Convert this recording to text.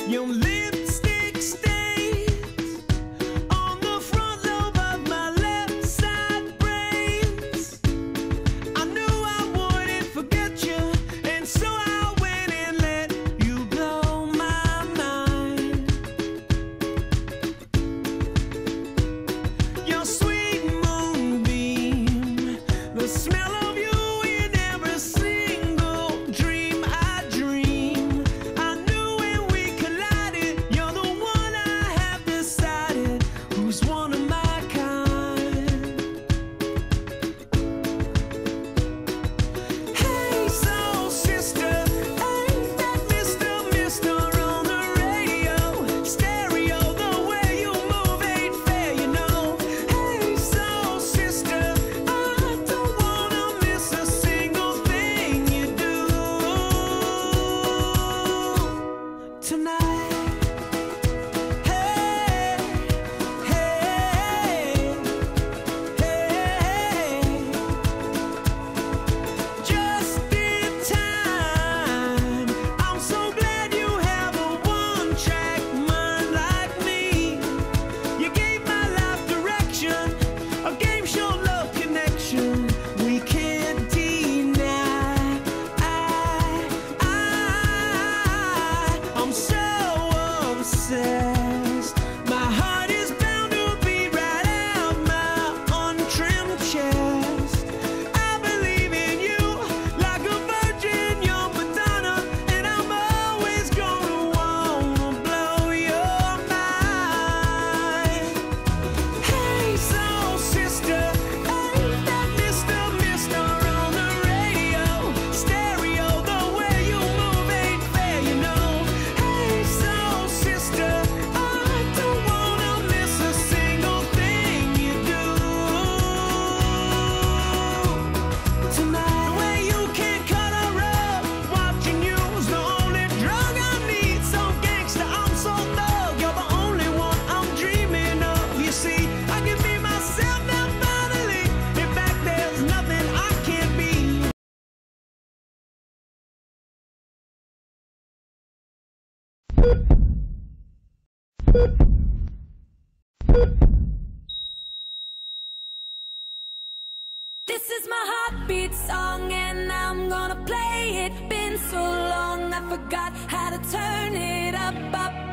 Your lipstick stains on the front lobe of my left side brains. I knew I wouldn't forget you, and so I went and let you blow my mind. Your sweet moonbeam, the smell of you in every single dream I dream. I knew when we collided, you're the one I have decided who's one of my kind. Hey, soul sister, ain't that Mr. on the radio? Stereo, the way you move ain't fair, you know. Hey, soul sister, I don't wanna miss a single thing you do tonight. Hey, hey, hey, just in time. I'm so glad you have a one-track mind like me. You gave my life direction, a game show love connection we can't deny. I'm so obsessed. My heart is bound to beat right out my untrimmed chest. I believe in you like a virgin, young Madonna, and I'm always gonna wanna blow your mind. Hey, soul sister, ain't that Mr. on the radio? Stereo, the way you move ain't fair, you know. Hey, soul sister, I don't wanna miss a single thing you do tonight. The way you can cut a rug, watching you's the only drug I need. So gangsta, I'm so thug, you're the only one I'm dreaming of. You see, I can be myself now finally. In fact, there's nothing I can't be. This is my heartbeat song and I'm gonna play it. Been so long I forgot how to turn it up, up,